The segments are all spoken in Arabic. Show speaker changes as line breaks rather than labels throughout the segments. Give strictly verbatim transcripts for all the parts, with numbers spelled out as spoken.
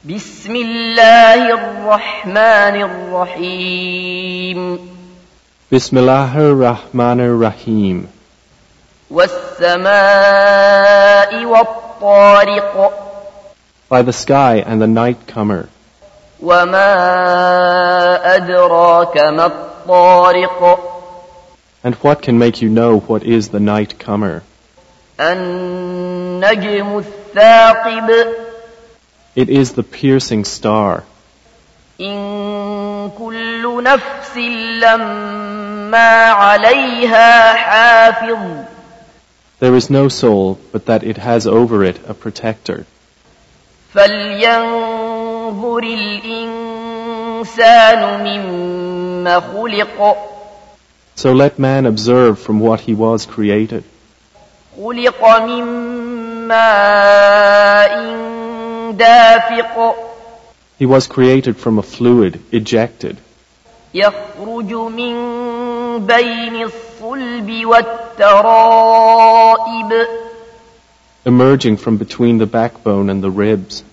بسم الله الرحمن الرحيم
بسم الله الرحمن الرحيم
والسماء والطارق
By the sky and the Nightcommer.
وما أدراك ما الطارق
And what can make you know what is the Nightcomer?
النجم الثاقب
It is the piercing star.
إن كل نفس لما عليها حافظ
There is no soul but that it has over it a protector.
فلينظر الإنسان مما خلق
So let man observe from what he was created.
خلق من ماء دافق
He was created from a fluid, ejected,
يخرج من بين الصلب والترائب
emerging from between the backbone and the ribs.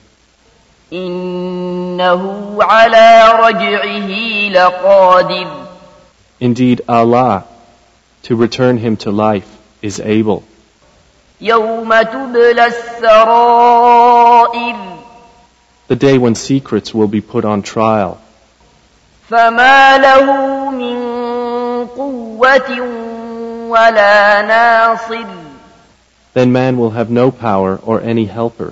إنه على رجعه لقادر
Indeed, Allah, to return him to life, is able.
يوم تبلى السرائر
The day when secrets will be put on trial.
فما له من قوة ولا ناصر
Then man will have no power or any helper.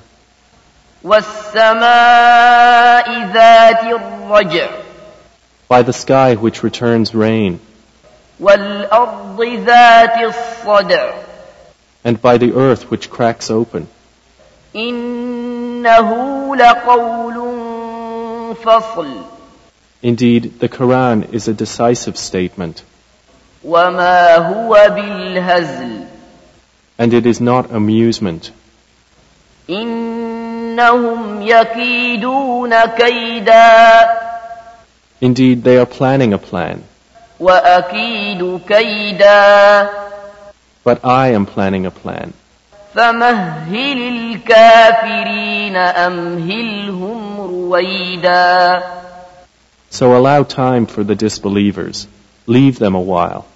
والسماء ذات الرجع
By the sky which returns rain,
والأرض ذات الصدع
and by the earth which cracks open.
إنه لقول فصل
Indeed, the Quran is a decisive statement,
وما هو بالهزل
and it is not amusement.
إنهم يكيدون كيدا
Indeed, they are planning a plan,
وأكيد كيدا
but I am planning a plan.
فمهل الكافرين أمهلهم رويدا
So allow time for the disbelievers. Leave them a while.